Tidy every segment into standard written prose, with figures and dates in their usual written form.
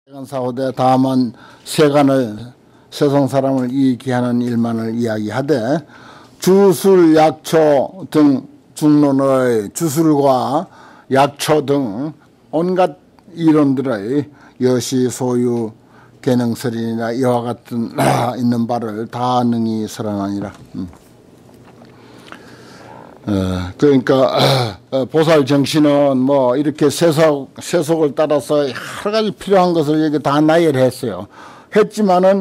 세간사후대 다만 세상 사람을 이익케 하는 일만을 이야기하되 주술, 약초 등 중론의 주술과 약초 등 온갖 이론들의 여시, 소유, 계능설이나 이와 같은 있는 바를 다 능히 설하나니라. 그러니까 보살 정신은 뭐 이렇게 세속을 따라서 여러 가지 필요한 것을 여기 다 나열했어요. 했지만은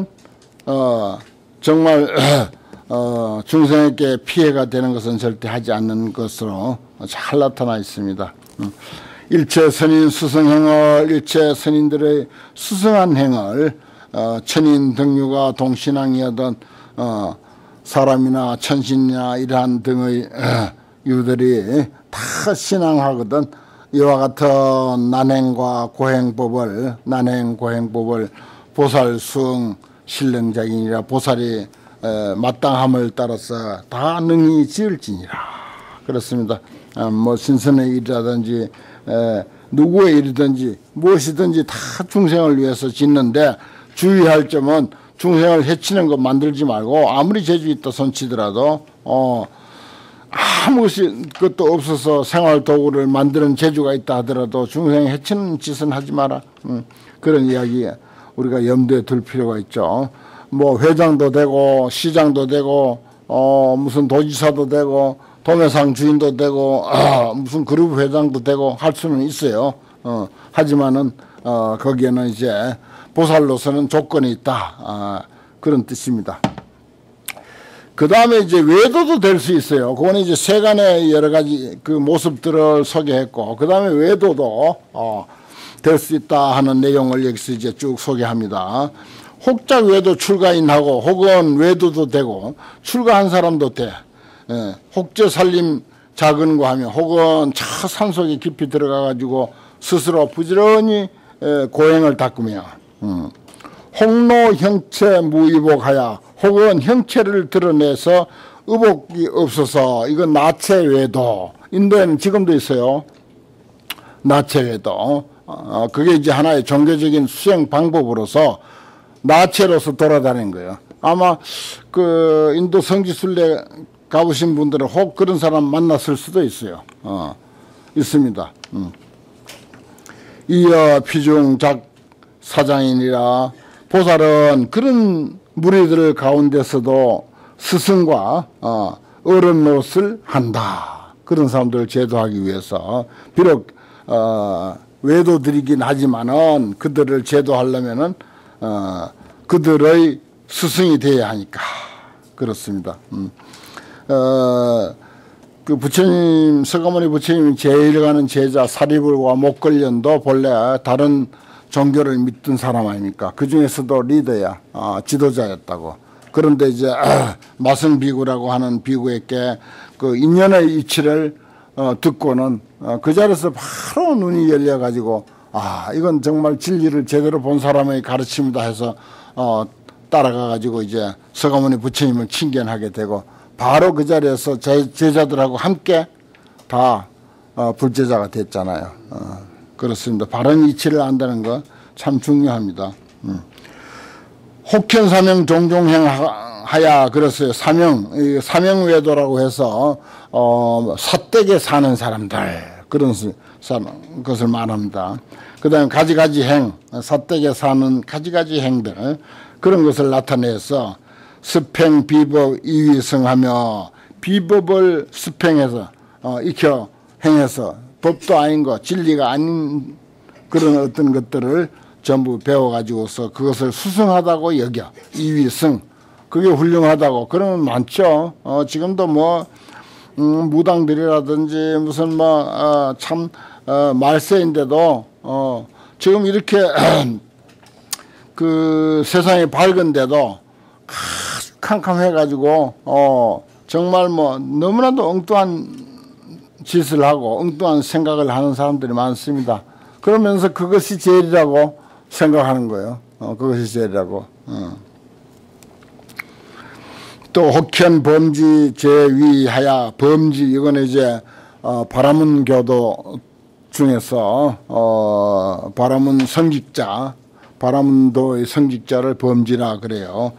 정말 중생에게 피해가 되는 것은 절대 하지 않는 것으로 잘 나타나 있습니다. 일체 선인 수승행을, 일체 선인들의 수승한 행을 천인 등류가 동신앙이었던 사람이나 천신이나 이러한 등의 유들이 다 신앙하거든. 이와 같은 난행과 고행법을, 난행고행법을 보살 수응 신령작이니라. 보살이 마땅함을 따라서 다 능히 지을지니라. 그렇습니다. 뭐 신선의 일이라든지 누구의 일이든지 무엇이든지 다 중생을 위해서 짓는데 주의할 점은 중생을 해치는 거 만들지 말고 아무리 재주 있다 손치더라도 아무 것도 없어서 생활 도구를 만드는 재주가 있다 하더라도 중생 해치는 짓은 하지 마라. 그런 이야기 우리가 염두에 둘 필요가 있죠. 뭐 회장도 되고 시장도 되고 무슨 도지사도 되고 도매상 주인도 되고 무슨 그룹 회장도 되고 할 수는 있어요. 하지만은 거기에는 이제 보살로서는 조건이 있다. 그런 뜻입니다. 그 다음에 이제 외도도 될 수 있어요. 그거는 이제 세간의 여러 가지 그 모습들을 소개했고, 그 다음에 외도도 될 수 있다 하는 내용을 여기서 이제 쭉 소개합니다. 혹작 외도 출가인하고 혹은 외도도 되고 출가한 사람도 돼. 혹제 살림 작은거 하면 혹은 차 산속에 깊이 들어가 가지고 스스로 부지런히 고행을 닦으며 혹로 형체 무의복하여 혹은 형체를 드러내서 의복이 없어서 이건 나체외도. 인도에는 지금도 있어요. 나체외도. 그게 이제 하나의 종교적인 수행 방법으로서 나체로서 돌아다니는 거예요. 아마 그 인도 성지순례 가보신 분들은 혹 그런 사람 만났을 수도 있어요. 있습니다. 이어 피중작 사장이니라. 보살은 그런 무리들 가운데서도 스승과 어른 노릇을 한다. 그런 사람들을 제도하기 위해서 비록 외도들이긴 하지만은 그들을 제도하려면은 그들의 스승이 되어야 하니까 그렇습니다. 그 부처님, 서가모니 부처님이 제일 가는 제자 사리불과 목걸련도 본래 다른 종교를 믿던 사람 아닙니까? 그 중에서도 리더야, 지도자였다고. 그런데 이제 마승비구라고 하는 비구에게 그 인연의 이치를 듣고는 그 자리에서 바로 눈이 열려가지고 이건 정말 진리를 제대로 본 사람의 가르침이다 해서 따라가가지고 이제 서가모니 부처님을 친견하게 되고 바로 그 자리에서 제자들하고 함께 다 불제자가 됐잖아요. 그렇습니다. 바른 이치를 안다는 거 참 중요합니다. 혹현사명 종종행하야 그랬어요. 사명외도라고 해서 사댁에 사는 사람들 그런 것을 말합니다. 그 다음에 가지가지 행, 사댁에 사는 가지가지 행들 그런 것을 나타내서 습행 비법 이위승하며 비법을 습행해서 익혀 행해서 법도 아닌 거 진리가 아닌 그런 어떤 것들을 전부 배워가지고서 그것을 수승하다고 여겨. 이위승 그게 훌륭하다고 그러면 많죠. 지금도 뭐 무당들이라든지 무슨 뭐 참 말세인데도 지금 이렇게 그 세상이 밝은데도 캄캄해가지고 정말 뭐 너무나도 엉뚱한 짓을 하고 엉뚱한 생각을 하는 사람들이 많습니다. 그러면서 그것이 제일이라고 생각하는 거예요. 그것이 제일이라고. 또 혹현 범지 제위하야 범지 이거는 이제 바라문교도 중에서 바라문 성직자 바라문도의 성직자를 범지라 그래요.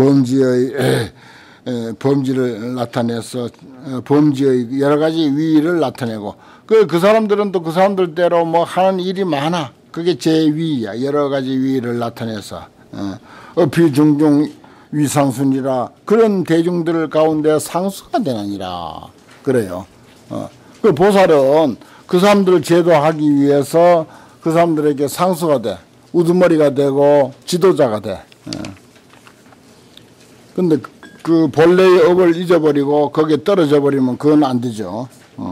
범지를 나타내서 범지의 여러 가지 위를 나타내고 그 사람들은 또 그 사람들대로 뭐 하는 일이 많아. 그게 제위야. 여러 가지 위를 나타내서 어피중중 위상순이라 그런 대중들 가운데 상수가 되느니라 그래요. 그 보살은 그 사람들을 제도하기 위해서 그 사람들에게 상수가 돼. 우두머리가 되고 지도자가 돼. 근데 그 본래의 업을 잊어버리고 거기에 떨어져 버리면 그건 안 되죠.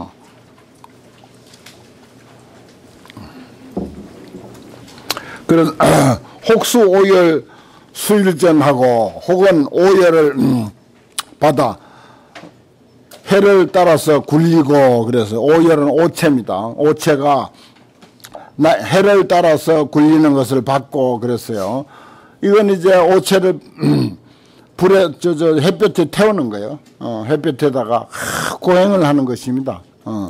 그래서 혹수 오열 수일전하고 혹은 오열을 받아 해를 따라서 굴리고 그래서 오열은 오체입니다. 오체가 해를 따라서 굴리는 것을 받고 그랬어요. 이건 이제 오체를 불에 햇볕에 태우는 거예요. 햇볕에다가 고행을 하는 것입니다.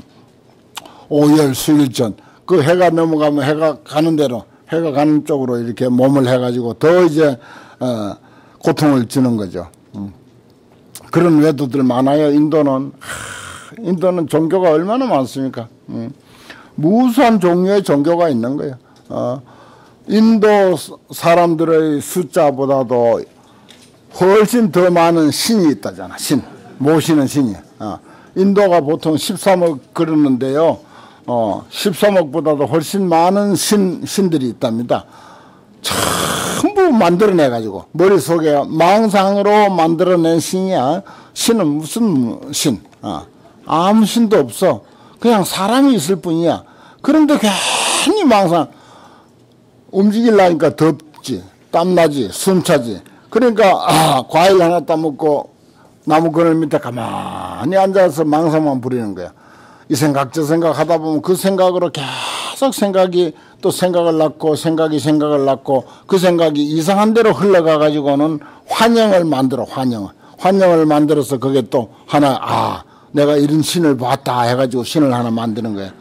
오열 수일전 그 해가 넘어가면 해가 가는 대로 해가 가는 쪽으로 이렇게 몸을 해가지고 더 이제 고통을 주는 거죠. 그런 외도들 많아요. 인도는 종교가 얼마나 많습니까? 무수한 종류의 종교가 있는 거예요. 인도 사람들의 숫자보다도 훨씬 더 많은 신이 있다잖아. 모시는 신이. 인도가 보통 13억 그러는데요. 13억보다도 훨씬 많은 신들이 있답니다. 전부 만들어내가지고 머릿속에 망상으로 만들어낸 신이야. 신은 무슨 신? 아무 신도 없어. 그냥 사람이 있을 뿐이야. 그런데 괜히 망상 움직이려니까 덥지, 땀나지, 숨차지. 그러니까 과일 하나 따먹고 나무 그늘 밑에 가만히 앉아서 망상만 부리는 거야. 이 생각 저 생각 하다 보면 그 생각으로 계속 생각이 또 생각을 낳고 생각이 생각을 낳고 그 생각이 이상한 대로 흘러가 가지고는 환영을 만들어. 환영을 만들어서 그게 또 하나 내가 이런 신을 봤다 해가지고 신을 하나 만드는 거야.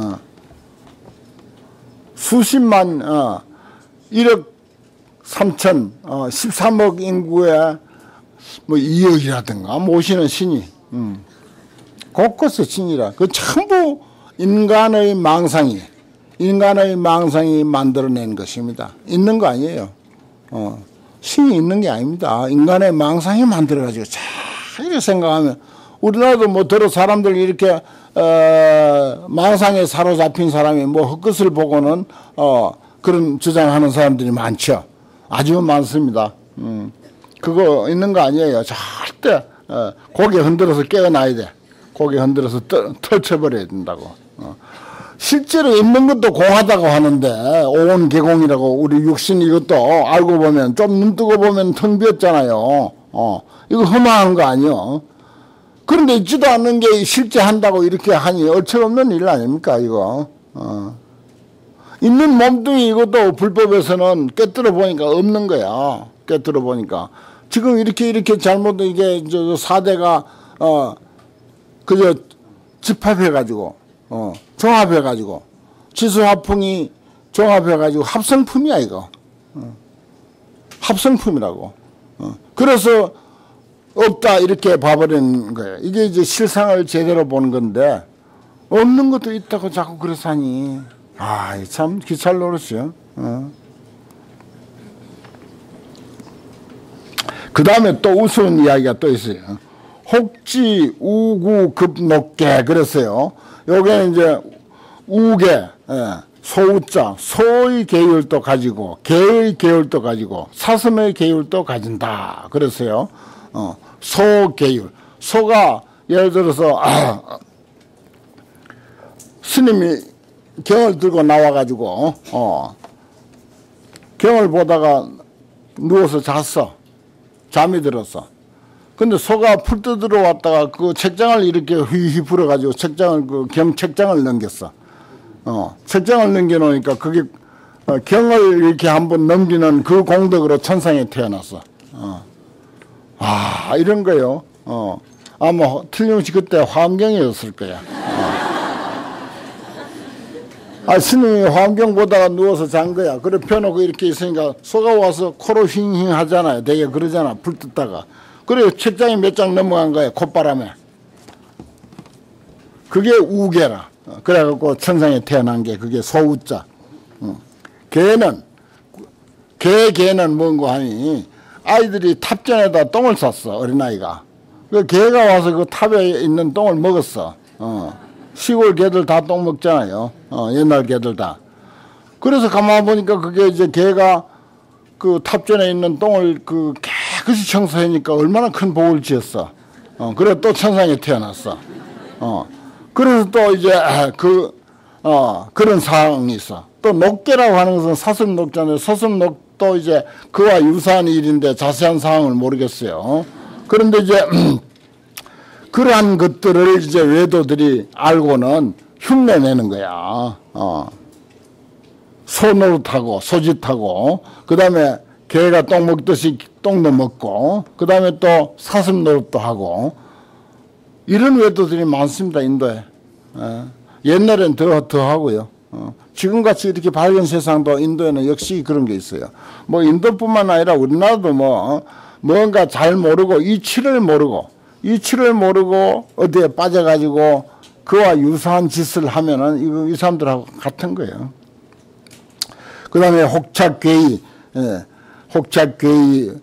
수십만 1억 3천 13억 인구에 뭐 2억이라든가 모시는 신이 곳곳에 신이라. 그 전부 인간의 망상이 만들어낸 것입니다. 있는 거 아니에요. 신이 있는 게 아닙니다. 인간의 망상이 만들어가지고 자 이렇게 생각하면 우리나라도 뭐 더러 사람들 이렇게 망상에 사로잡힌 사람이 뭐 헛것을 보고는 그런 주장하는 사람들이 많죠. 아주 많습니다. 그거 있는 거 아니에요. 절대 고개 흔들어서 깨어나야 돼. 고개 흔들어서 털쳐버려야 된다고. 실제로 있는 것도 공하다고 하는데 오온개공이라고 우리 육신 이것도 알고 보면 좀 눈 뜨고 보면 텅 비었잖아요. 이거 허망한 거 아니요. 그런데 있지도 않는 게 실제 한다고 이렇게 하니 얼척없는 일 아닙니까 이거. 있는 몸뚱이 이것도 불법에서는 깨뜨려 보니까 없는 거야. 깨뜨려 보니까 지금 이렇게 잘못 이게 저 사대가 그저 집합해가지고 종합해가지고 지수화풍이 종합해가지고 합성품이야 이거. 합성품이라고. 그래서 없다 이렇게 봐버리는 거예요. 이게 이제 실상을 제대로 보는 건데 없는 것도 있다고 자꾸 그래서 하니 참 기찰 노릇이요. 그 다음에 또 우스운 이야기가 또 있어요. 혹지 우구 급높게 그랬어요. 요게 이제 우계 소우자 소의 계율도 가지고 개의 계율도 가지고 사슴의 계율도 가진다 그랬어요. 소계율 소가 예를 들어서 스님이 경을 들고 나와가지고 경을 보다가 누워서 잤어. 잠이 들었어. 근데 소가 풀 뜯으러 왔다가 그 책장을 이렇게 휘휘 불어가지고 책장을 책장을 넘겼어. 책장을 넘겨놓으니까 그게 경을 이렇게 한번 넘기는 그 공덕으로 천상에 태어났어. 이런 거요. 아마 틀림없이 그때 환경이었을 거야. 스님이 환경 보다가 누워서 잔 거야. 그래 펴놓고 이렇게 있으니까 소가 와서 코로 힝힝 하잖아요. 되게 그러잖아. 불 뜯다가. 그래 책장이 몇 장 넘어간 거야. 콧바람에. 그게 우계라. 그래갖고 천상에 태어난 게 그게 소우자. 개는 뭔고 하니 아이들이 탑전에다 똥을 쌌어. 어린아이가. 그 개가 와서 그 탑에 있는 똥을 먹었어. 시골 개들 다 똥 먹잖아요. 옛날 개들 다. 그래서 가만 보니까 그게 이제 개가 그 탑전에 있는 똥을 그 깨끗이 청소하니까 얼마나 큰 복을 지었어. 그래 또 천상에 태어났어. 그래서 또 이제 그런 상황이 있어. 또 녹개라고 하는 것은 사슴녹잖아요. 사슴녹도 이제 그와 유사한 일인데 자세한 상황을 모르겠어요. 그런데 이제 그러한 것들을 이제 외도들이 알고는 흉내내는 거야. 소노릇하고 소짓하고 그 다음에 개가 똥 먹듯이 똥도 먹고 그 다음에 또 사슴 노릇도 하고 이런 외도들이 많습니다. 인도에. 옛날엔 더 하고요. 지금같이 이렇게 밝은 세상도 인도에는 역시 그런 게 있어요. 뭐 인도뿐만 아니라 우리나라도 뭔가 잘 모르고 이치를 모르고 어디에 빠져가지고 그와 유사한 짓을 하면은 이 사람들하고 같은 거예요. 그 다음에 혹착괴의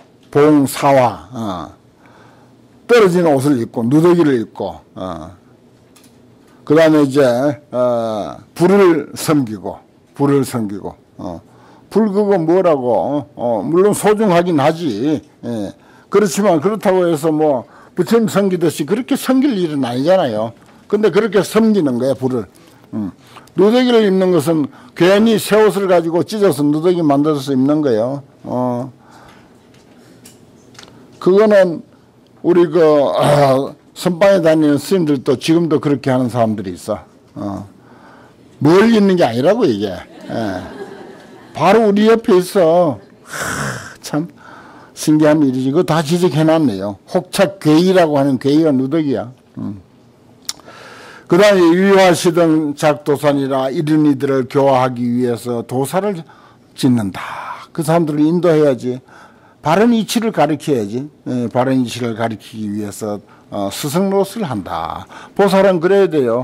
봉사화, 떨어지는 옷을 입고, 누더기를 입고, 그 다음에 이제, 불을 섬기고, 불 그거 뭐라고, 물론 소중하긴 하지. 그렇지만 그렇다고 해서 뭐, 부처님 섬기듯이 그렇게 섬길 일은 아니잖아요. 근데 그렇게 섬기는 거야, 불을. 누더기를 입는 것은 괜히 새 옷을 가지고 찢어서 누더기 만들어서 입는 거예요. 그거는 우리 선방에 다니는 스님들도 지금도 그렇게 하는 사람들이 있어. 뭘 입는 게 아니라고 이게. 바로 우리 옆에 있어. 참 신기한 일이지. 그거 다 지적해놨네요. 혹착괴의라고 하는 괴의가 누더기야. 그 다음에 위화시등 작도산이라 이런 이들을 교화하기 위해서 도사를 짓는다. 그 사람들을 인도해야지. 바른 이치를 가르쳐야지. 바른 이치를 가르치기 위해서 스승 노릇을 한다. 보살은 그래야 돼요.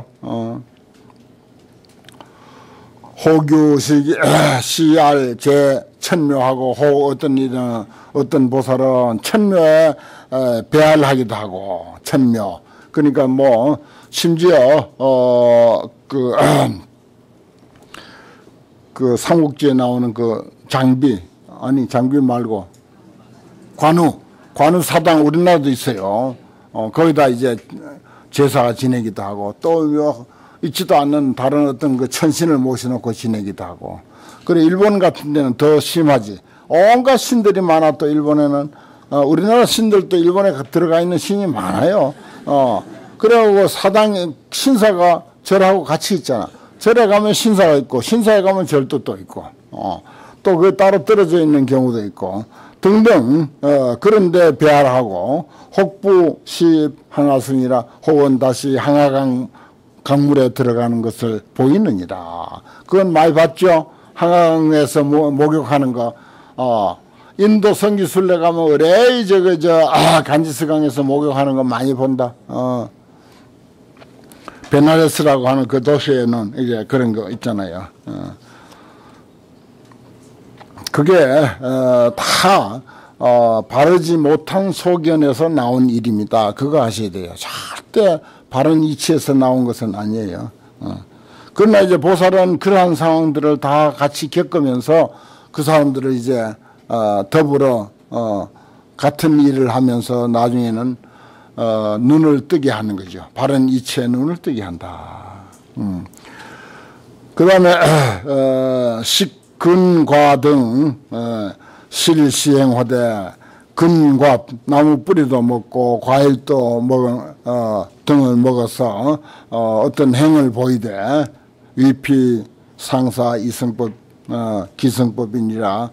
호규식 시알 제 천묘하고 어떤 보살은 천묘에 배알하기도 하고 천묘. 그러니까 뭐 심지어 그 삼국지에 나오는 그 장비 말고 관우 사당 우리나라도 있어요. 거기다 이제 제사 지내기도 하고 또 있지도 않는 다른 어떤 그 천신을 모셔놓고 지내기도 하고. 그래 일본 같은 데는 더 심하지. 온갖 신들이 많아. 또 일본에는 우리나라 신들도 일본에 들어가 있는 신이 많아요. 그래갖고 사당 신사가 절하고 같이 있잖아. 절에 가면 신사가 있고 신사에 가면 절도 또 있고 또 그 따로 떨어져 있는 경우도 있고 등등 그런데 배알하고 혹부시 항하승이라 혹은 다시 항하강 강물에 들어가는 것을 보이느니라. 그건 많이 봤죠. 항하강에서 목욕하는 거. 인도 성기순례 가면 의뢰 간지스강에서 목욕하는 거 많이 본다. 베나레스라고 하는 그 도시에는 이제 그런 거 있잖아요. 그게 다 바르지 못한 소견에서 나온 일입니다. 그거 아셔야 돼요. 절대 바른 이치에서 나온 것은 아니에요. 그러나 이제 보살은 그러한 상황들을 다 같이 겪으면서 그 사람들을 이제 더불어 같은 일을 하면서 나중에는 눈을 뜨게 하는 거죠. 바른 이치의 눈을 뜨게 한다. 그 다음에 식근과 등 실시행화대 근과 나무 뿌리도 먹고 과일도 등을 먹어서 어떤 행을 보이되 위피 상사 이성법 기성법이니라.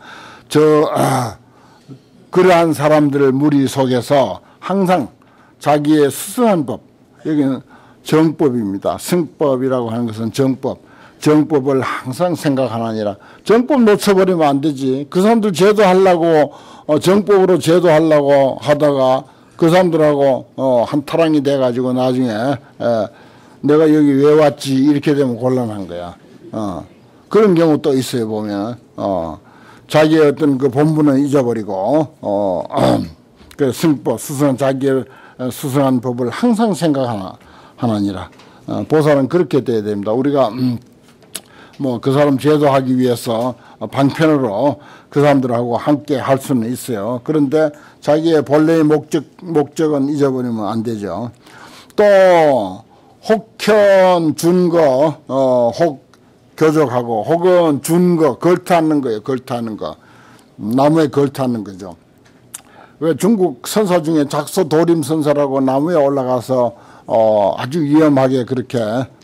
그러한 사람들을 무리 속에서 항상 자기의 스승한 법, 여기는 정법입니다. 승법이라고 하는 것은 정법. 정법을 항상 생각하느니라. 정법 놓쳐버리면 안 되지. 그 사람들 제도하려고 정법으로 제도하려고 하다가 그 사람들하고 한타랑이 돼가지고 나중에 내가 여기 왜 왔지 이렇게 되면 곤란한 거야. 그런 경우 또 있어요. 보면 자기의 어떤 그 본분은 잊어버리고 그 승법 스승한 자기의 스승한 법을 항상 생각하느니라. 보살은 그렇게 돼야 됩니다. 우리가 뭐 그 사람 제도하기 위해서 방편으로 그 사람들하고 함께 할 수는 있어요. 그런데 자기의 본래의 목적은 잊어버리면 안 되죠. 또 혹현 준거 혹 교족하고 혹은 준거 걸터하는 거예요. 걸터하는 거. 나무에 걸터하는 거죠. 왜 중국 선사 중에 작소 도림 선사라고 나무에 올라가서 아주 위험하게 그렇게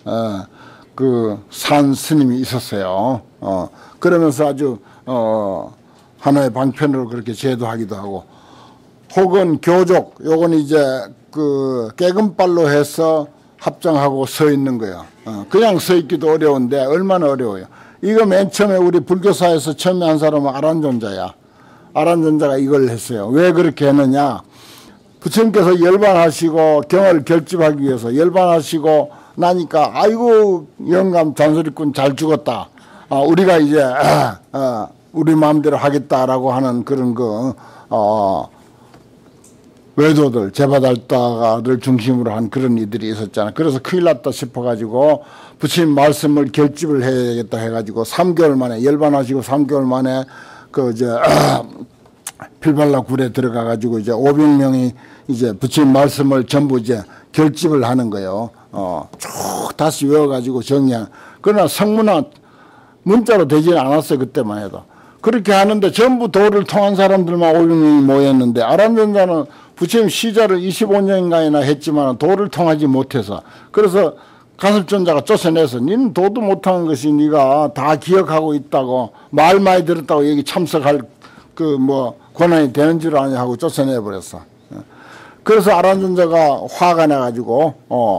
그 산 스님이 있었어요. 그러면서 아주 하나의 방편으로 그렇게 제도하기도 하고, 혹은 교족, 요건 이제 그 깨금발로 해서 합장하고 서 있는 거예요. 그냥 서 있기도 어려운데 얼마나 어려워요. 이거 맨 처음에 우리 불교사에서 처음에 한 사람은 아란존자야. 아란존자가 이걸 했어요. 왜 그렇게 했느냐? 부처님께서 열반하시고 경을 결집하기 위해서 열반하시고 나니까 아이고 영감 잔소리꾼 잘 죽었다. 우리가 이제 우리 마음대로 하겠다라고 하는 그런 거 외도들 제바달다가를 중심으로 한 그런 이들이 있었잖아. 그래서 큰일 났다 싶어가지고 부처님 말씀을 결집을 해야겠다 해가지고 3개월 만에 열반하시고 3개월 만에 그 이제 필발라 굴에 들어가가지고 이제 500명이 이제 부처님 말씀을 전부 이제 결집을 하는 거예요. 쭉 다시 외워가지고 정리한. 그러나 성문화 문자로 되지는 않았어요. 그때만 해도. 그렇게 하는데 전부 도를 통한 사람들만 500명이 모였는데 아란존자는 부처님 시자를 25년간이나 했지만 도를 통하지 못해서, 그래서 가섭존자가 쫓아내서 니는 도도 못한 것이 네가 다 기억하고 있다고 말 많이 들었다고 여기 참석할 그 뭐 권한이 되는 줄 아냐 하고 쫓아내버렸어. 그래서 아란존자가 화가 나가지고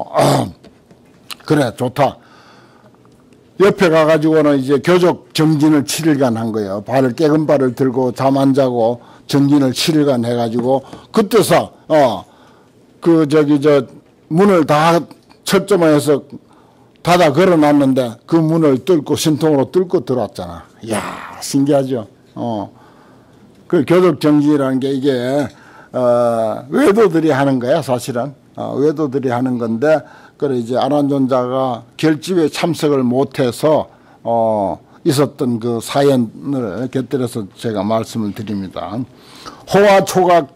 그래 좋다. 옆에 가가지고는 이제 교족 정진을 7일간 한 거예요. 발을 깨금 발을 들고 잠 안 자고 정진을 7일간 해가지고 그때서 그 저기 저 문을 다 철조망해서 닫아 걸어놨는데 그 문을 뚫고 신통으로 뚫고 들어왔잖아. 이야 신기하죠. 그 교족 정진이라는 게 이게 외도들이 하는 거야 사실은. 외도들이 하는 건데, 그래 이제 아란존자가 결집에 참석을 못해서 있었던 그 사연을 곁들여서 제가 말씀을 드립니다. 호와 초각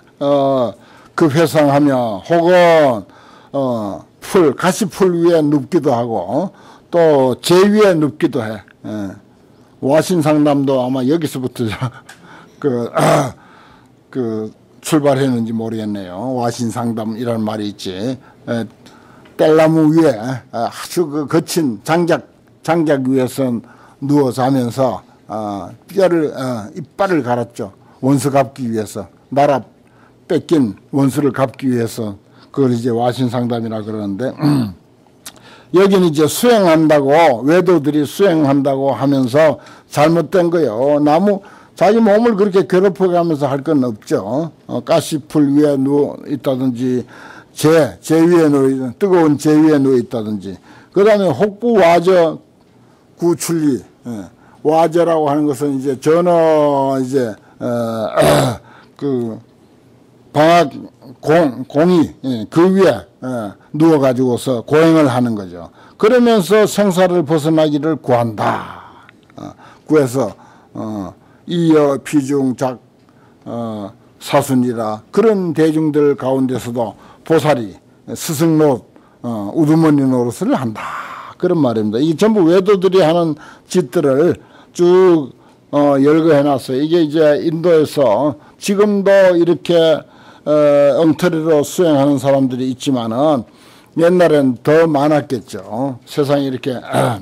급회상하며 혹은 가시풀 위에 눕기도 하고 또 제 위에 눕기도 해. 와신상담도 아마 여기서부터 그 출발했는지 모르겠네요. 와신상담이라는 말이 있지. 뗄나무 위에 아주 그 거친 장작 위에서 누워 자면서 이빨을 갈았죠. 원수 갚기 위해서. 나라 뺏긴 원수를 갚기 위해서. 그걸 이제 와신상담이라 그러는데 여기는 이제 수행한다고, 외도들이 수행한다고 하면서 잘못된 거예요. 자기 몸을 그렇게 괴롭혀가면서 할 건 없죠. 가시풀 위에 누워 있다든지, 제 위에 뜨거운 제 위에 누워 있다든지. 그 다음에 혹부 와저 구출리. 와저라고 하는 것은 이제 이제, 그, 방학 공이, 그 위에, 누워가지고서 고행을 하는 거죠. 그러면서 생사를 벗어나기를 구한다. 구해서, 이여 피중작 사순이라 그런 대중들 가운데서도 보살이 스승노릇 우두머니 노릇을 한다 그런 말입니다. 이 전부 외도들이 하는 짓들을 쭉 열거해놨어요. 이게 이제 인도에서 지금도 이렇게 엉터리로 수행하는 사람들이 있지만은 옛날엔 더 많았겠죠. 세상이 이렇게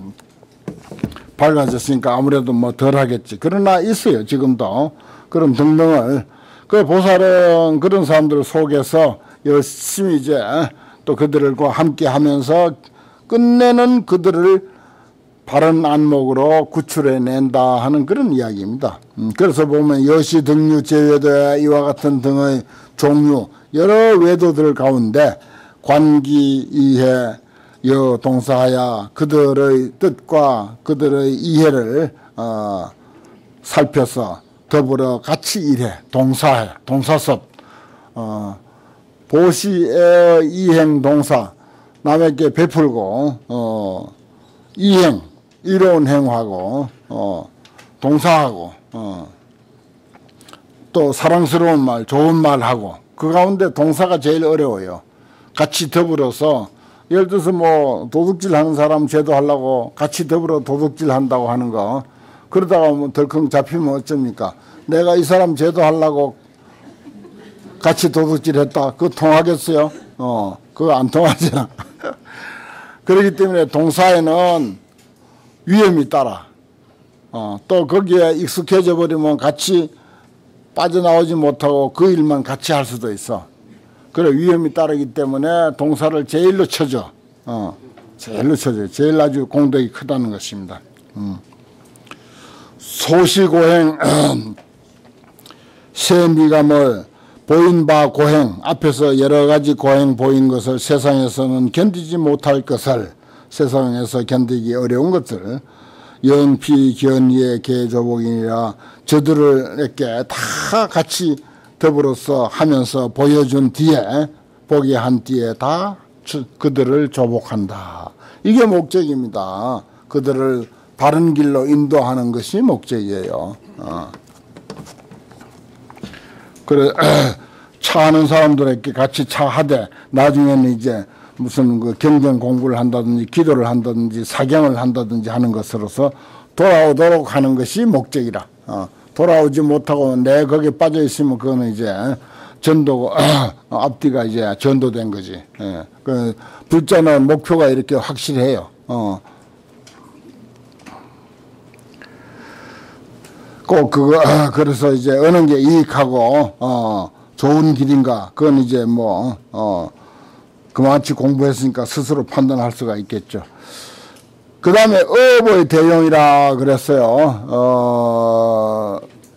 밝아졌으니까 아무래도 뭐 덜 하겠지. 그러나 있어요. 지금도. 그런 등등을. 그 보살은 그런 사람들 속에서 열심히 이제 또 그들과 함께 하면서 끝내는 그들을 바른 안목으로 구출해낸다 하는 그런 이야기입니다. 그래서 보면 여시, 등류, 제외도 이와 같은 등의 종류 여러 외도들 가운데 관기, 이해, 여, 동사하야 그들의 뜻과 그들의 이해를 살펴서 더불어 같이 일해 동사해, 동사섭, 보시의 이행 동사 남에게 베풀고 이행 이로운 행하고 동사하고 또 사랑스러운 말 좋은 말하고 그 가운데 동사가 제일 어려워요. 같이 더불어서 예를 들어서 뭐 도둑질 하는 사람 제도하려고 같이 더불어 도둑질 한다고 하는 거 그러다가 뭐 덜컹 잡히면 어쩝니까? 내가 이 사람 제도하려고 같이 도둑질 했다. 그거 통하겠어요? 그거 안 통하잖아. 그렇기 때문에 동사에는 위험이 따라. 또 거기에 익숙해져 버리면 같이 빠져나오지 못하고 그 일만 같이 할 수도 있어. 그래 위험이 따르기 때문에 동사를 제일로 쳐줘. 제일로 쳐줘. 제일 아주 공덕이 크다는 것입니다. 소시고행 세미감을 보인 바 고행 앞에서 여러 가지 고행 보인 것을 세상에서는 견디지 못할 것을 세상에서 견디기 어려운 것들 영피 견의의 개조복이니라 저들을 이렇게 다 같이 더불어서 하면서 보여준 뒤에 보게 한 뒤에 다 그들을 조복한다. 이게 목적입니다. 그들을 바른 길로 인도하는 것이 목적이에요. 그래 차하는 사람들에게 같이 차하되 나중에는 이제 무슨 그 경전 공부를 한다든지 기도를 한다든지 사경을 한다든지 하는 것으로서 돌아오도록 하는 것이 목적이라. 돌아오지 못하고 내 거기에 빠져 있으면 그거는 이제 전도 앞뒤가 이제 전도된 거지. 그 불자는 목표가 이렇게 확실해요. 꼭 그거 그래서 이제 어느 게 이익하고 좋은 길인가 그건 이제 뭐 그만치 공부했으니까 스스로 판단할 수가 있겠죠. 그 다음에 어보의 대용이라 그랬어요.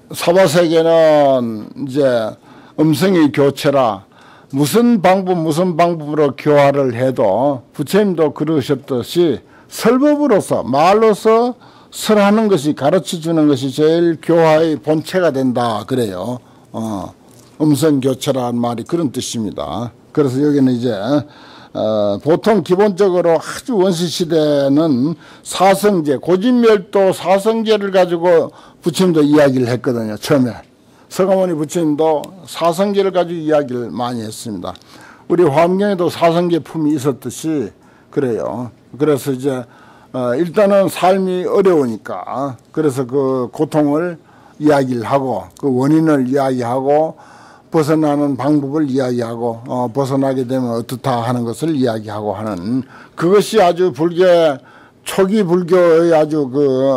사바세계는 이제 음성의 교체라 무슨 방법으로 교화를 해도 부처님도 그러셨듯이 설법으로서 말로서 설하는 것이 가르쳐 주는 것이 제일 교화의 본체가 된다 그래요. 음성 교체라는 말이 그런 뜻입니다. 그래서 여기는 이제 보통 기본적으로 아주 원시 시대는 사성제 고진멸도 사성제를 가지고 부처님도 이야기를 했거든요. 처음에 서가모니 부처님도 사성제를 가지고 이야기를 많이 했습니다. 우리 화엄경에도 사성제 품이 있었듯이 그래요. 그래서 이제 일단은 삶이 어려우니까 그래서 그 고통을 이야기를 하고 그 원인을 이야기하고 벗어나는 방법을 이야기하고 벗어나게 되면 어떻다 하는 것을 이야기하고 하는 그것이 아주 불교의 초기 불교의 아주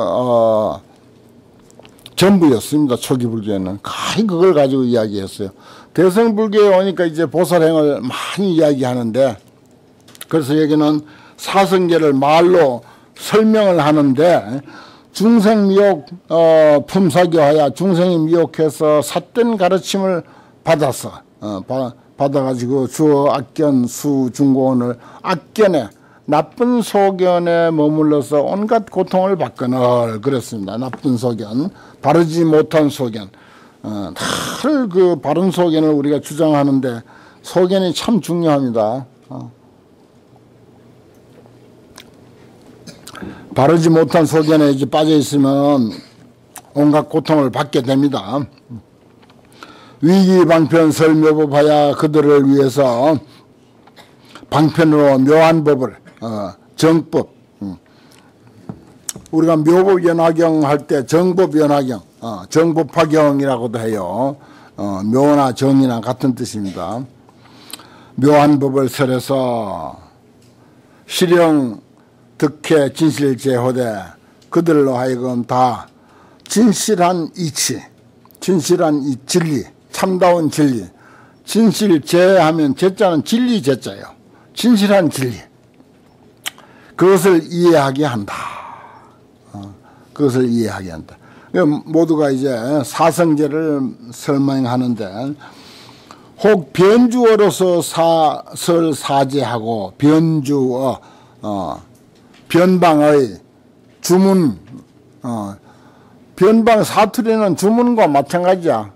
전부였습니다. 초기 불교에는 거의 그걸 가지고 이야기했어요. 대성 불교에 오니까 이제 보살행을 많이 이야기하는데 그래서 여기는 사성계를 말로 설명을 하는데 중생미혹 품사교하여 중생이 미혹해서 삿된 가르침을 받아서 받아가지고 주어 악견 수중고원을 악견에 나쁜 소견에 머물러서 온갖 고통을 받거늘 그랬습니다. 나쁜 소견 바르지 못한 소견 늘 그 바른 소견을 우리가 주장하는데 소견이 참 중요합니다. 바르지 못한 소견에 이제 빠져 있으면 온갖 고통을 받게 됩니다. 위기 방편 설묘법하야 그들을 위해서 방편으로 묘한 법을 정법 우리가 묘법 연화경 할 때 정법 연화경 정법화경이라고도 해요. 묘나 정이나 같은 뜻입니다. 묘한 법을 설해서 실형 득해 진실제호대 그들로 하여금 다 진실한 이치 진실한 이 진리 참다운 진리 진실제하면 제자는 진리 제자예요. 진실한 진리 그것을 이해하게 한다. 그것을 이해하게 한다. 모두가 이제 사성제를 설명하는데 혹 변주어로서 설사제하고 변주어 변방의 주문 변방 사투리는 주문과 마찬가지야.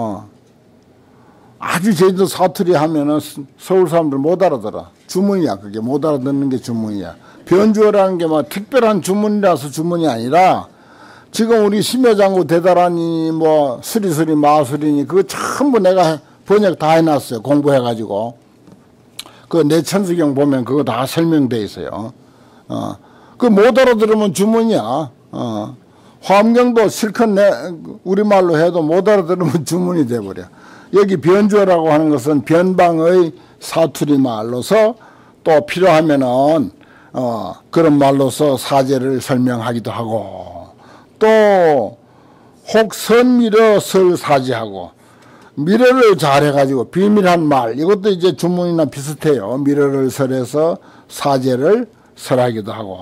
아주 제주도 사투리 하면은 서울 사람들 못 알아들어. 주문이야. 그게 못 알아듣는 게 주문이야. 변주어라는 게 막 특별한 주문이라서 주문이 아니라 지금 우리 심여장구 대다라니 뭐 수리수리 마수리니 그거 전부 내가 번역 다 해놨어요. 공부해가지고. 그 내천수경 보면 그거 다 설명돼 있어요. 그 못 알아들으면 주문이야. 화엄경도 실컷 우리말로 해도 못 알아들으면 주문이 돼버려. 여기 변주어라고 하는 것은 변방의 사투리 말로서 또 필요하면은 그런 말로서 사제를 설명하기도 하고 또 혹 선미러 설사제하고 미러를 잘해가지고 비밀한 말 이것도 이제 주문이나 비슷해요. 미러를 설해서 사제를 설하기도 하고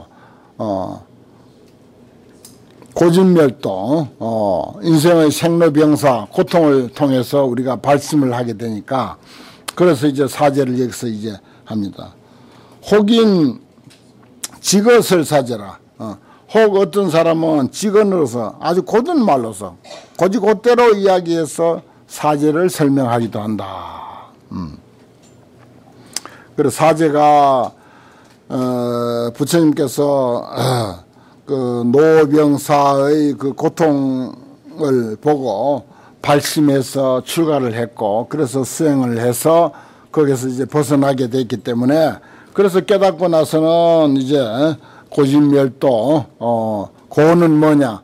고진멸도 인생의 생로병사 고통을 통해서 우리가 발심을 하게 되니까 그래서 이제 사제를 여기서 이제 합니다. 혹인 직어설사제라. 혹 어떤 사람은 직언으로서 아주 고든 말로서 곧대로 이야기해서 사제를 설명하기도 한다. 그래서 사제가 부처님께서 그 노병사의 그 고통을 보고 발심해서 출가를 했고 그래서 수행을 해서 거기서 이제 벗어나게 됐기 때문에 그래서 깨닫고 나서는 이제 고진멸도 고는 뭐냐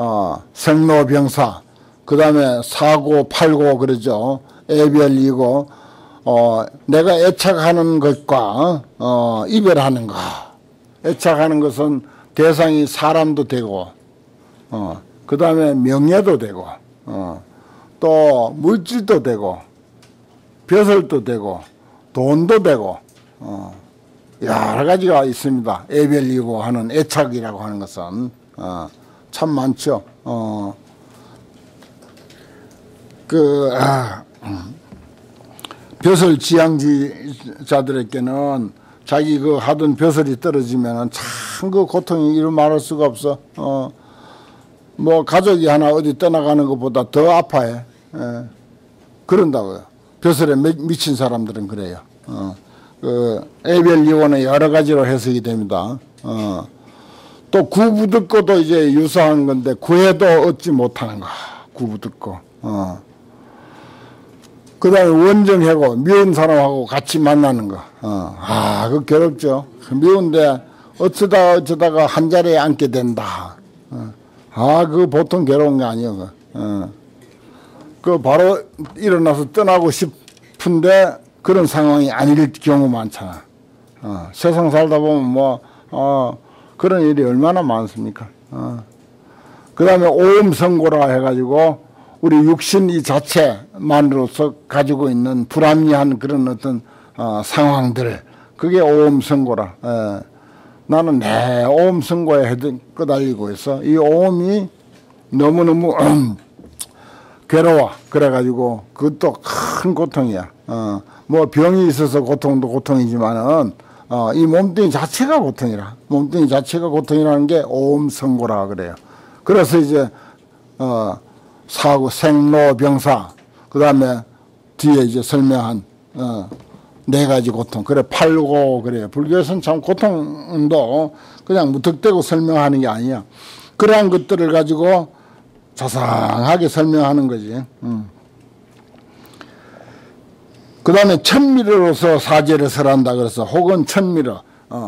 생로병사 그 다음에 사고 팔고 그러죠. 애별이고 내가 애착하는 것과 이별하는 것. 애착하는 것은 대상이 사람도 되고 그 다음에 명예도 되고 또 물질도 되고 벼슬도 되고 돈도 되고 여러 가지가 있습니다. 애별이고 하는 애착이라고 하는 것은 참 많죠. 벼슬 지향주의자들에게는 자기 그 하던 벼슬이 떨어지면은 참 그 고통이 이루 말할 수가 없어. 뭐 가족이 하나 어디 떠나가는 것보다 더 아파해. 그런다고요. 벼슬에 미친 사람들은 그래요. 그 애별 이혼은 여러 가지로 해석이 됩니다. 또 구부듣고도 이제 유사한 건데 구해도 얻지 못하는 거. 구부듣고. 그 다음에 원정하고 미운 사람하고 같이 만나는 거. 그거 괴롭죠. 미운데 어쩌다가 한 자리에 앉게 된다. 그거 보통 괴로운 게 아니에요. 그 바로 일어나서 떠나고 싶은데 그런 상황이 아닐 경우 많잖아. 세상 살다 보면 뭐, 그런 일이 얼마나 많습니까? 그 다음에 오음성고라 해가지고 우리 육신 이 자체만으로서 가지고 있는 불합리한 그런 어떤 상황들 그게 오음성고라. 나는 내 오음성고에 끄달리고 있어. 이 오음이 너무너무 괴로워. 그래가지고 그것도 큰 고통이야. 뭐 병이 있어서 고통도 고통이지만은 이 몸뚱이 자체가 고통이라. 몸뚱이 자체가 고통이라는 게 오음성고라 그래요. 그래서 이제 사고, 생로병사, 그 다음에 뒤에 이제 설명한, 네 가지 고통. 그래, 팔고, 그래요. 불교에서는 참 고통도 그냥 무턱대고 설명하는 게 아니야. 그러한 것들을 가지고 자상하게 설명하는 거지. 그 다음에 천미러로서 사제를 설한다. 그래서 혹은 천미러.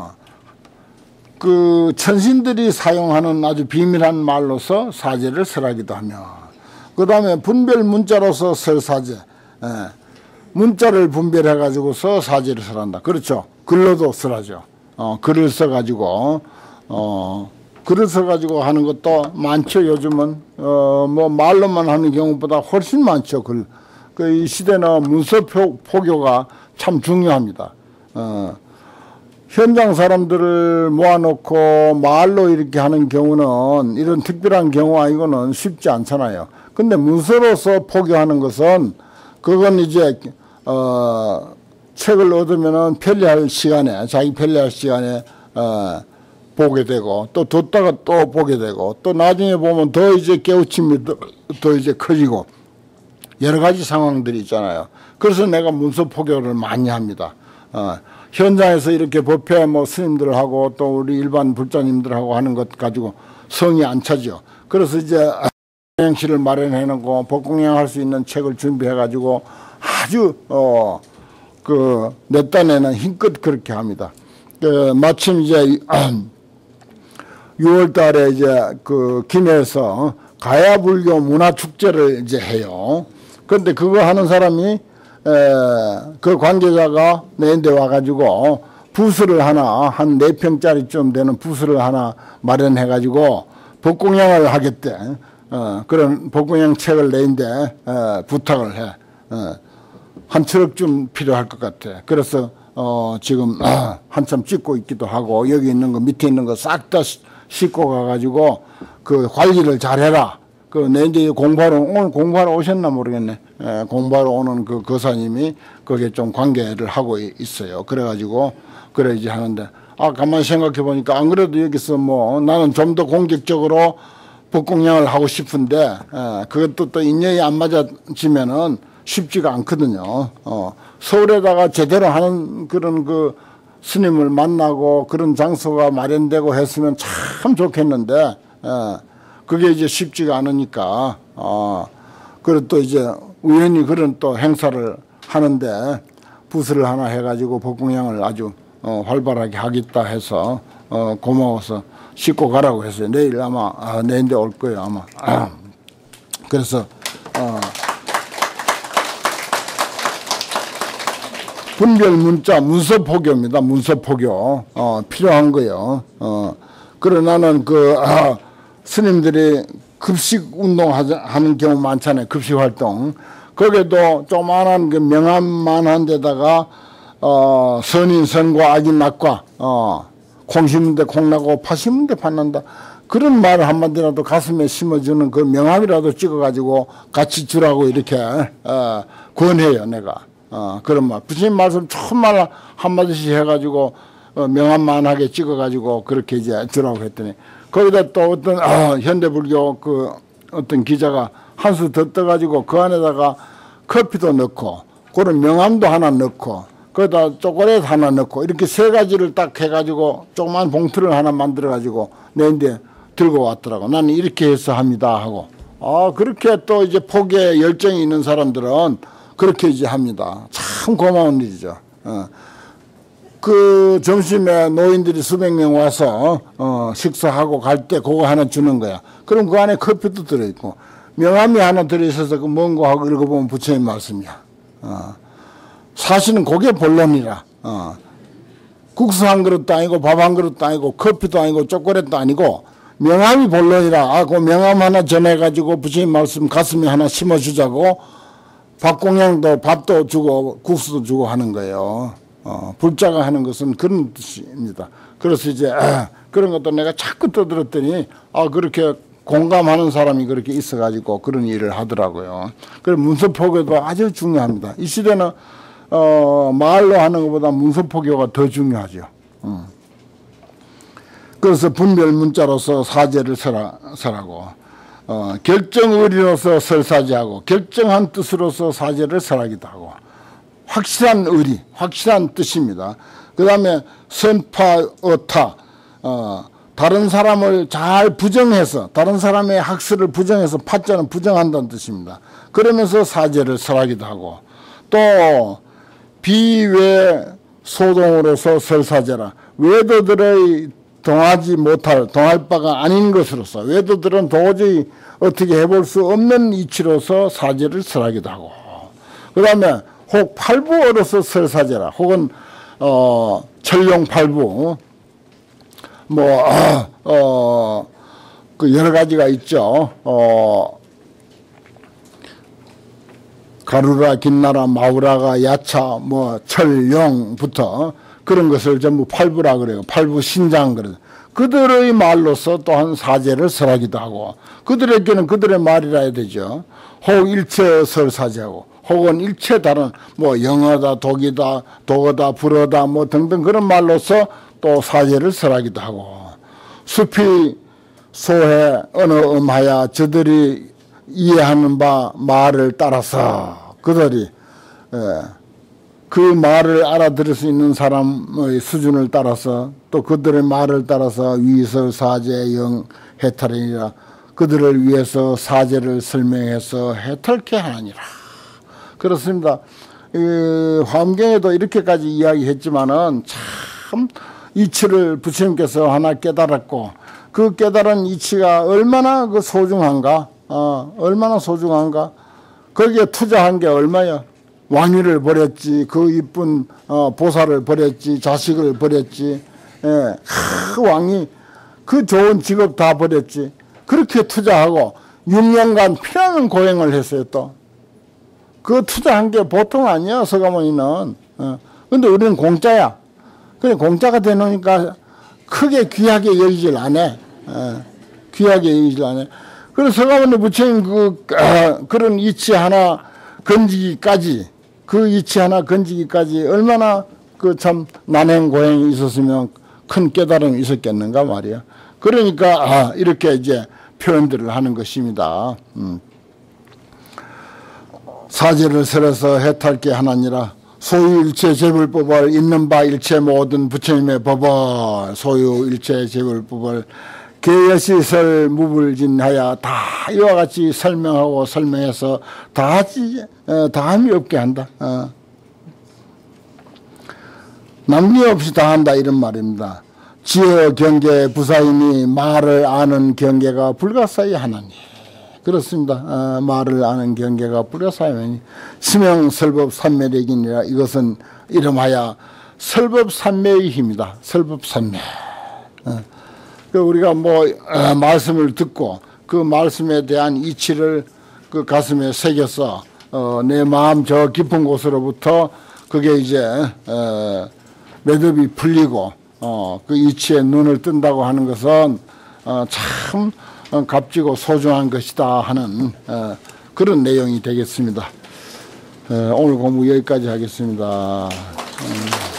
그 천신들이 사용하는 아주 비밀한 말로서 사제를 설하기도 하며 그 다음에 분별 문자로서 설사제. 문자를 분별해 가지고서 사제를 설한다. 그렇죠. 글로도 설하죠. 글을 써가지고 글을 써가지고 하는 것도 많죠. 요즘은 뭐 말로만 하는 경우보다 훨씬 많죠. 그 이 시대는 문서 포교가 참 중요합니다. 현장 사람들을 모아놓고 말로 이렇게 하는 경우는 이런 특별한 경우 아니고는 쉽지 않잖아요. 근데 문서로서 포교하는 것은 그건 이제 책을 얻으면은 편리할 시간에 자기 편리할 시간에 보게 되고 또 뒀다가 또 보게 되고 또 나중에 보면 더 이제 깨우침이 더 이제 커지고 여러 가지 상황들이 있잖아요. 그래서 내가 문서 포교를 많이 합니다. 현장에서 이렇게 법회 뭐 스님들하고 또 우리 일반 불자님들하고 하는 것 가지고 성이 안 차죠. 그래서 이제 공양실을 마련해 놓고 법공양할 수 있는 책을 준비해 가지고 아주 내 딴에는 힘껏 그렇게 합니다. 마침 이제 6월 달에 이제 김해에서 가야불교 문화축제를 이제 해요. 그런데 그거 하는 사람이 그 관계자가 내인데 와가지고 부스를 하나 한 4평짜리쯤 되는 부스를 하나 마련해가지고 법공양을 하겠대. 그런 법공양 책을 내인데 부탁을 해. 한 트럭쯤 필요할 것 같아. 그래서 지금 한참 찍고 있기도 하고 여기 있는 거 밑에 있는 거 싹 다 싣고 가가지고 그 관리를 잘해라. 내인데 공부하러 오늘 공부하러 오셨나 모르겠네. 공부하러 오는 그 거사님이 거기에 좀 관계를 하고 있어요. 그래가지고 그래야지 하는데 가만히 생각해 보니까 안 그래도 여기서 뭐 나는 좀 더 공격적으로 법공양을 하고 싶은데 그것도 또 인연이 안 맞아지면은 쉽지가 않거든요. 서울에다가 제대로 하는 그런 스님을 만나고 그런 장소가 마련되고 했으면 참 좋겠는데 그게 이제 쉽지가 않으니까 그리고 또 이제 우연히 그런 또 행사를 하는데 부스를 하나 해가지고 법공양을 아주 활발하게 하겠다 해서 고마워서 싣고 가라고 했어요. 내일 아마 내일인데 올 거예요 아마. 그래서 분별 문자 문서포교입니다. 문서포교 필요한 거요. 그러나 나는 스님들이 급식 운동하는 경우 많잖아요. 급식 활동. 거기에도 조그만한 명함만한 데다가 선인 선과 악인 낙과 콩 심은 데 콩 나고 파 심은 데 팥 난다. 그런 말을 한마디라도 가슴에 심어주는 그 명함이라도 찍어가지고 같이 주라고 이렇게 권해요 내가. 그런 말. 부처님 말씀 천말 한마디씩 해가지고 명함만하게 찍어가지고 그렇게 이제 주라고 했더니 거기다 또 어떤 현대불교 어떤 기자가 한 수 더 떠가지고 그 안에다가 커피도 넣고 그런 명함도 하나 넣고 거기다 초콜릿 하나 넣고 이렇게 3가지를 딱 해가지고 조그만 봉투를 하나 만들어가지고 내인데 들고 왔더라고. 나는 이렇게 해서 합니다 하고. 그렇게 또 이제 포기에 열정이 있는 사람들은 그렇게 이제 합니다. 참 고마운 일이죠. 그 점심에 노인들이 수백 명 와서 식사하고 갈 때 그거 하나 주는 거야. 그럼 그 안에 커피도 들어있고 명함이 하나 들어있어서 그 뭔고 하고 읽어보면 부처님 말씀이야. 사실은 그게 본론이라. 국수 한 그릇도 아니고 밥 한 그릇도 아니고 커피도 아니고 초콜릿도 아니고 명함이 본론이라. 그 명함 하나 전해가지고 부처님 말씀 가슴에 하나 심어주자고 밥공양도 밥도 주고 국수도 주고 하는 거예요. 불자가 하는 것은 그런 뜻입니다. 그래서 이제 그런 것도 내가 자꾸 떠들었더니 그렇게 공감하는 사람이 그렇게 있어가지고 그런 일을 하더라고요. 그래서 문서포교도 아주 중요합니다. 이 시대는 말로 하는 것보다 문서포교가 더 중요하죠. 그래서 분별 문자로서 사제를 설하고 결정의리로서 설사제하고 결정한 뜻으로서 사제를 설하기도 하고 확실한 의리, 확실한 뜻입니다. 그 다음에 선파어타, 다른 사람을 잘 부정해서 다른 사람의 학설을 부정해서 파자는 부정한다는 뜻입니다. 그러면서 사제를 설하기도 하고 또 비외 소동으로서 설사제라 외도들의 동할 바가 아닌 것으로서 외도들은 도저히 어떻게 해볼 수 없는 이치로서 사제를 설하기도 하고 그 다음에 혹 팔부어로서 설사제라 혹은 천룡팔부 그 여러 가지가 있죠. 가루라, 긴나라, 마우라가, 야차, 철룡부터 그런 것을 전부 팔부라 그래요. 팔부 신장 그래요. 그들의 말로서 또한 사제를 설하기도 하고, 그들에게는 그들의 말이라 해야 되죠. 혹 일체 설사제하고, 혹은 일체 다른 뭐 영어다, 독이다, 독어다, 불어다 뭐 등등 그런 말로서 또 사제를 설하기도 하고, 숲이 소해 어느 음하야 저들이 이해하는 바 말을 따라서 그들이 그 말을 알아들을 수 있는 사람의 수준을 따라서 또 그들의 말을 따라서 위설 사제 영 해탈이니라. 그들을 위해서 사제를 설명해서 해탈케 하느니라. 그렇습니다. 화엄경에도 이렇게까지 이야기했지만은 참 이치를 부처님께서 하나 깨달았고, 그 깨달은 이치가 얼마나 그 소중한가, 얼마나 소중한가. 거기에 투자한 게 얼마야. 왕위를 버렸지, 그 이쁜 보살을 버렸지, 자식을 버렸지, 그 왕이 그 좋은 직업 다 버렸지. 그렇게 투자하고 6년간 피나는 고행을 했어요. 또 그 투자한 게 보통 아니야. 서가모니는. 근데 우리는 공짜야. 그래 공짜가 되놓으니까 크게 귀하게 여기질 않아. 귀하게 여기질 않아. 그래서 서가모니 부처님 그런 이치 하나 건지기까지, 그 이치 하나 건지기까지 얼마나 그 참 난행 고행이 있었으면 큰 깨달음이 있었겠는가 말이야. 그러니까 이렇게 이제 표현들을 하는 것입니다. 사제를 설해서 해탈게 하나니라. 소유 일체 제불법을 있는 바 일체 모든 부처님의 법을 소유 일체 제불법을 개여시설 무불진하여 다 이와 같이 설명하고 설명해서 다함이 없게 한다. 남김없이 다 한다 이런 말입니다. 지어 경계 부사임이 말을 아는 경계가 불가사의 하나니. 그렇습니다. 말을 아는 경계가 불가사의 하나니. 스명설법 삼매력이니라. 이것은 이름하여 설법삼매의 힘이다. 설법삼매. 우리가 뭐 말씀을 듣고 그 말씀에 대한 이치를 그 가슴에 새겨서 내 마음 저 깊은 곳으로부터 그게 이제 매듭이 풀리고 그 이치에 눈을 뜬다고 하는 것은 참 값지고 소중한 것이다 하는 그런 내용이 되겠습니다. 오늘 공부 여기까지 하겠습니다.